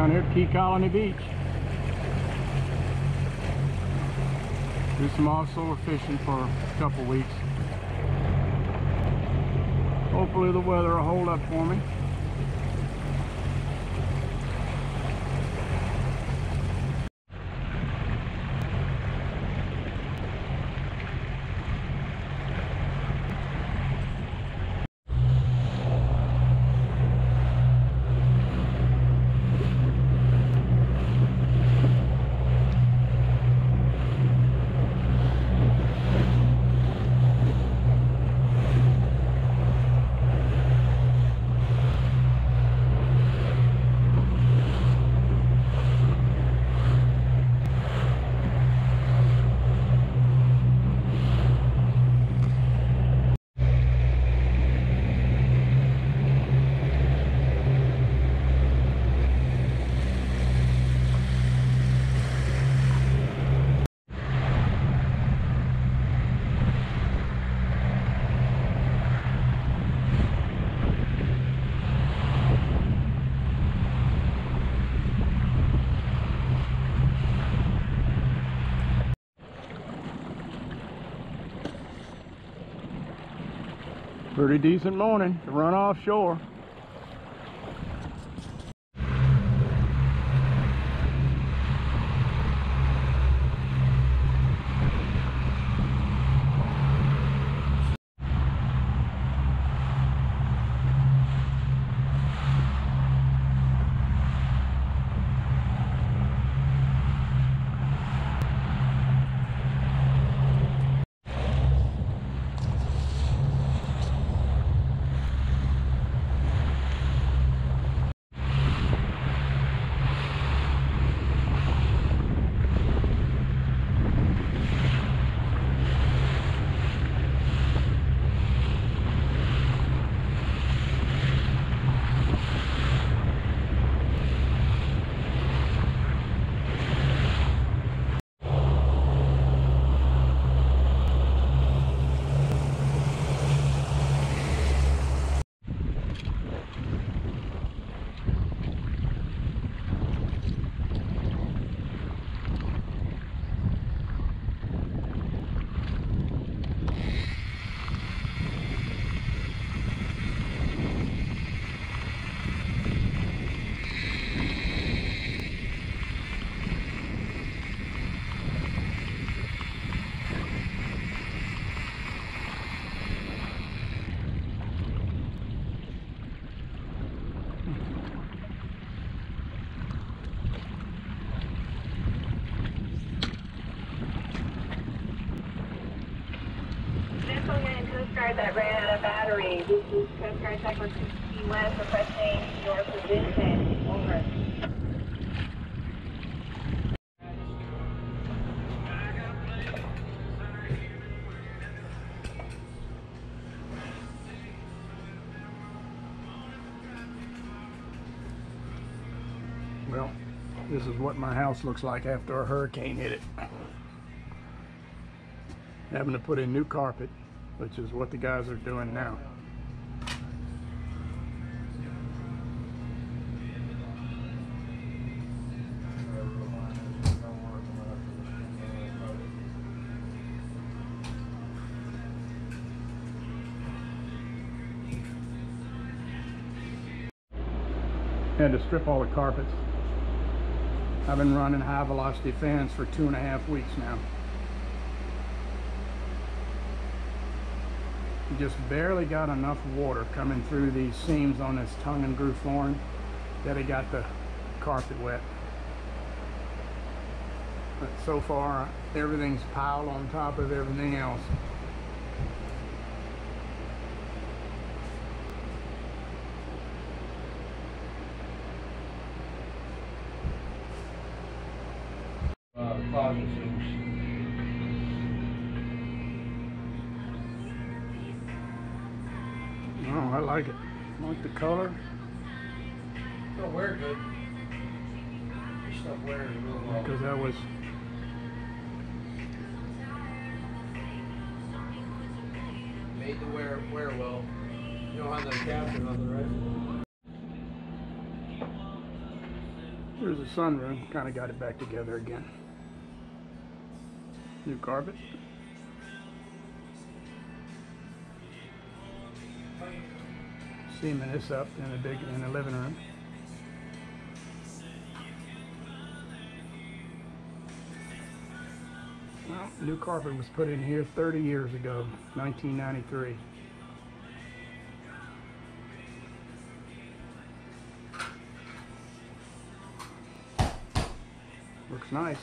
down here at Key Colony Beach. Do some offshore fishing for a couple weeks. Hopefully the weather will hold up for me. Pretty decent morning to run offshore. That ran out of battery. This is Coast Guard Cyclone 16 West requesting your position. Over. Well, this is what my house looks like after a hurricane hit it. Having to put in new carpet, which is what the guys are doing now. Had to strip all the carpets. I've been running high velocity fans for 2.5 weeks now. Just barely got enough water coming through these seams on this tongue and groove flooring that it got the carpet wet. But so far everything's piled on top of everything else. Closet seams. Oh, I like it. I like the color. It'll wear good. Your stuff wears real well. Because that was made to wear well. You don't have that captain on the right. Here's the sunroom. Kind of got it back together again. New carpet. Seaming this up in the living room. Well, new carpet was put in here 30 years ago, 1993. Looks nice.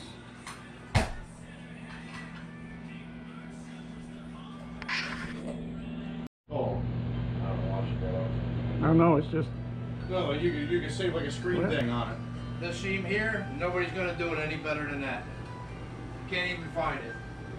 Oh, I don't watch it that often. I don't know, it's just... No, you can save like a screen What? thing on it. This seam here, nobody's gonna do it any better than that. Can't even find it.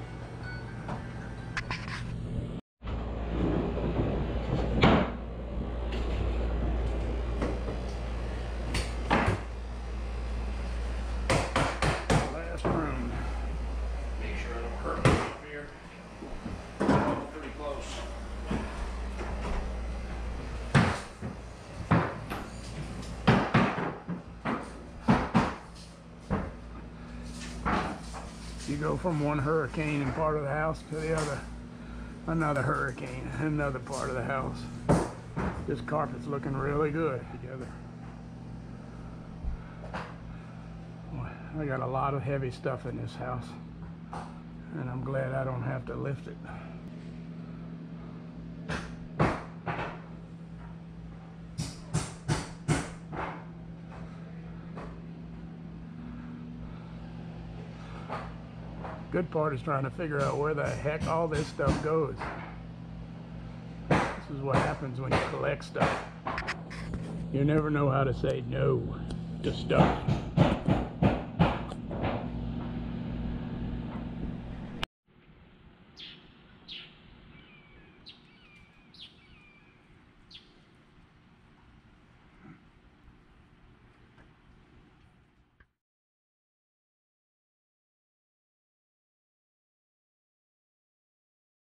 Last room. Make sure I don't hurt myself here. Oh, pretty close. You go from one hurricane in part of the house to the other, another hurricane in another part of the house. This carpet's looking really good together. I got a lot of heavy stuff in this house, and I'm glad I don't have to lift it. Good part is trying to figure out where the heck all this stuff goes. This is what happens when you collect stuff. You never know how to say no to stuff.